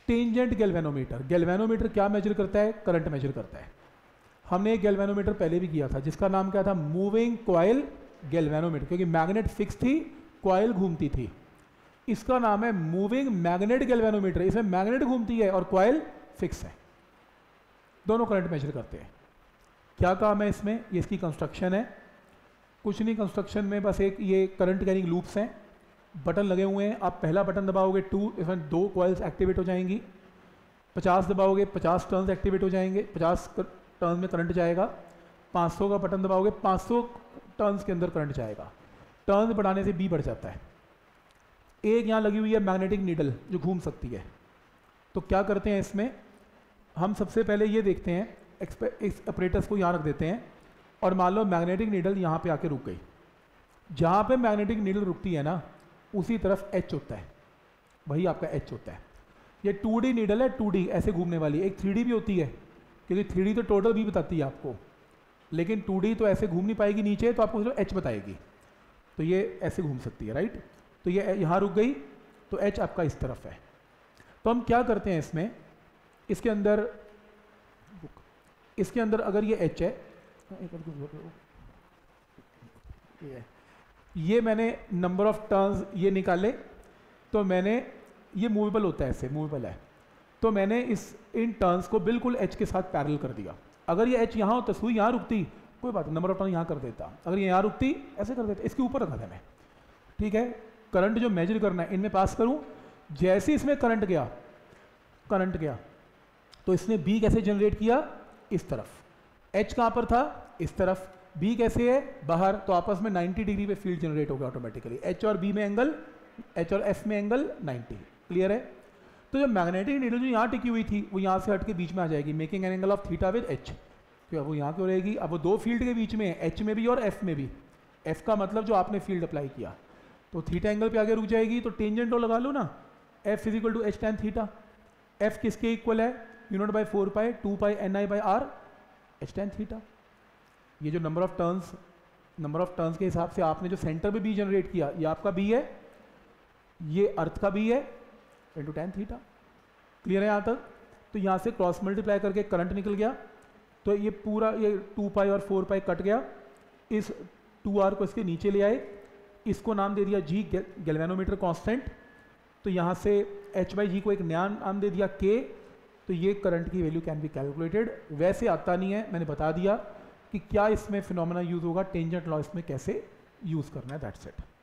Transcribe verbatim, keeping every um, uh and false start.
Tangent galvanometer, galvanometer क्या measure करता है? करंट मेजर करता है। हमने एक गैल्वेनोमीटर पहले भी किया था जिसका नाम क्या था? मूविंग कॉइल गैल्वेनोमीटर, क्योंकि मैग्नेट फिक्स थी, कॉइल घूमती थी। इसका नाम है मूविंग मैग्नेट गैल्वेनोमीटर, इसमें मैग्नेट घूमती है और कॉइल फिक्स है, दोनों करंट मेजर करते हैं। क्या काम है इसमें? ये इसकी कंस्ट्रक्शन है। कुछ नहीं, कंस्ट्रक्शन में बस एक ये करंट कैरिंग लूप्स हैं, बटन लगे हुए हैं। आप पहला बटन दबाओगे टू, इसमें दो कॉइल्स एक्टिवेट हो जाएंगी। पचास दबाओगे पचास टर्न्स एक्टिवेट हो जाएंगे, पचास टर्न्स में करंट जाएगा। पाँच सौ का बटन दबाओगे पाँच सौ टर्न्स के अंदर करंट जाएगा। टर्न्स बढ़ाने से बी बढ़ जाता है। एक यहाँ लगी हुई है मैग्नेटिक नीडल जो घूम सकती है। तो क्या करते हैं इसमें, हम सबसे पहले ये देखते हैं, इस ऑपरेटर्स को यहाँ रख देते हैं और मान लो मैग्नेटिक नीडल यहाँ पे आके रुक गई। जहाँ पे मैग्नेटिक नीडल रुकती है ना उसी तरफ एच होता है, वही आपका एच होता है। ये टू डी नीडल है, टू डी ऐसे घूमने वाली। एक थ्री डी भी होती है, क्योंकि थ्री डी तो टोटल भी बताती है आपको, लेकिन टू डी तो ऐसे घूम नहीं पाएगी नीचे, तो आपको सिर्फ एच बताएगी। तो ये ऐसे घूम सकती है, राइट। तो ये यहाँ रुक गई तो एच आपका इस तरफ है। तो हम क्या करते हैं इसमें, इसके अंदर इसके अंदर अगर ये एच है, ये ये मैंने नंबर ऑफ टर्न्स ये निकाले, तो मैंने ये मूवेबल होता है, ऐसे मूवेबल है, तो मैंने इस इन टर्न्स को बिल्कुल एच के साथ पैरेलल कर दिया। अगर ये एच यहाँ होता, सुई यहाँ रुकती, कोई बात नहीं, नंबर ऑफ टर्न यहाँ कर देता। अगर ये यहाँ रुकती ऐसे कर देता, इसके ऊपर रखा था मैं, ठीक है। करंट जो मेजर करना है इनमें पास करूँ, जैसे इसमें करंट गया करंट गया तो इसने बी कैसे जनरेट किया? इस तरफ। एच कहाँ पर था? इस तरफ। बी कैसे है? बाहर। तो आपस में नाइंटी डिग्री पे फील्ड जनरेट हो गया ऑटोमेटिकली। एच और बी में एंगल, एच और एफ में एंगल नाइंटी। क्लियर है। तो जो मैग्नेटिक नीडल जो यहाँ टिकी हुई थी वो यहाँ से हट के बीच में आ जाएगी, making an angle of theta with H. तो अब वो यहाँ क्यों रहेगी? अब वो दो फील्ड के बीच में है, एच में भी और एफ में भी। एफ का मतलब जो आपने फील्ड अप्लाई किया, तो थीटा एंगल पे आगे रुक जाएगी। तो टेंजेंट लो लगा लो ना, F is equal to H tan theta. F किसके इक्वल है? U naught by four pi two pi N I by R H tan theta. ये जो number of turns number of turns के हिसाब से आपने जो सेंटर पे बी जनरेट किया, ये आपका बी है, ये अर्थ का बी है, इंटू टेन थीटा। क्लियर है यहाँ तक? तो यहाँ से क्रॉस मल्टीप्लाई करके करंट निकल गया, तो ये पूरा ये टू पाई और फोर पाई कट गया। इस टू आर को इसके नीचे ले आए, इसको नाम दे दिया जी, गैल्वेनोमीटर कांस्टेंट। तो यहाँ से एच बाई जी को एक नया नाम दे दिया के। तो ये करंट की वैल्यू कैन बी कैलकुलेटेड। वैसे आता नहीं है, मैंने बता दिया कि क्या इसमें फिनोमेना यूज होगा, टेंजेंट लॉ इसमें कैसे यूज करना है, दैट्स इट।